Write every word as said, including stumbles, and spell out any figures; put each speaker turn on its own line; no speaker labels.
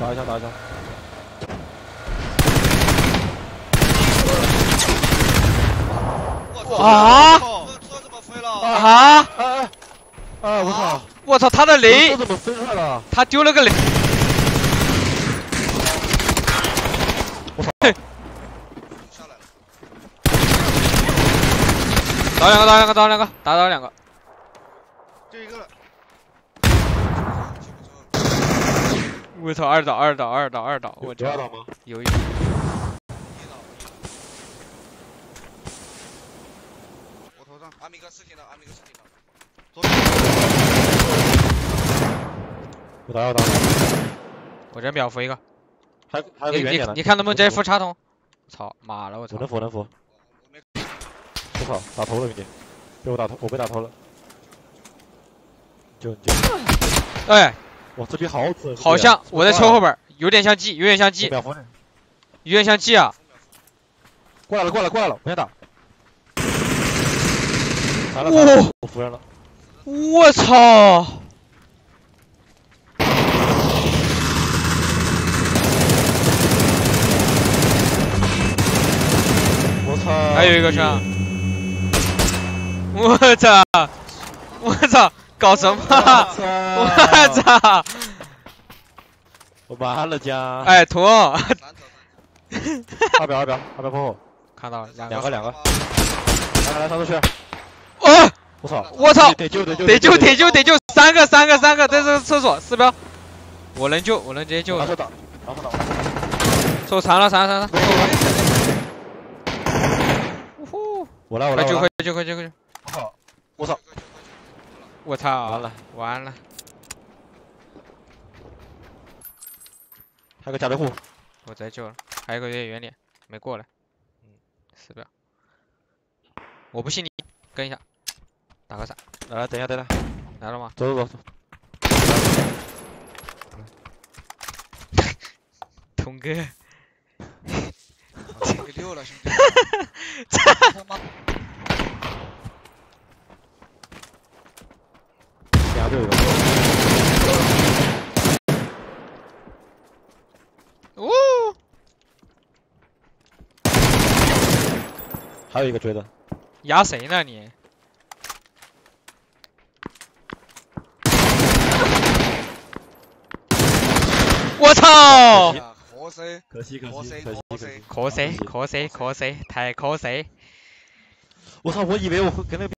打一下，打一下。
啊！
车怎么飞了？
啊！
哎哎！我操！
我操，他的雷
怎么飞出来了？
他丢了个雷。
我操！
下来了。
打两个，打两个，打两个，打倒两个。
就一个了。
我操，二倒，二倒，二倒，二倒，我
这二倒吗？
有一。
我头上，阿米哥尸体了，阿米哥尸体了。
我打要打。
我这秒扶一个。
还还有个远点的。
你看能不能直接扶插筒？操，妈了，我操！
我能扶，能扶。我操，打头了，兄弟！被我打头，我被打头了。就就。
哎。
哇，这边好准！
好像我在车后边，有点像 G， 有点像 G， 有点像 G 啊！
过来了，过来了，过来了，我先打。
哇！
我扶人了。
我操！
我操！
还有一个车。我操！我操！搞什么？我操！
我完了家！
哎，图。二
表二表二表破后，
看到了，
两个两个。来来上出去！
哦！
我操！
我操！
得救得救
得救得救得救！三个三个三个，在这个厕所四标。我能救，我能直接救。
拿手打，拿手打。
手残了残了残了。
我来我来。
快救快救快救快救！
我操！我操！
我操！
完了
完了！
还有个加雷户，
我再救了，还有个远点没过来，嗯，四秒，我不信你，跟一下，打个伞，
来来，等一下等一下，
来了吗？
走走走。
童哥，
给溜了兄弟。
两队的。
哦，
还有一个追的，
压谁呢你？我操！
可惜，
可惜可惜可惜可惜
可惜可惜可惜，太可惜！
我操！我以为我会跟那个。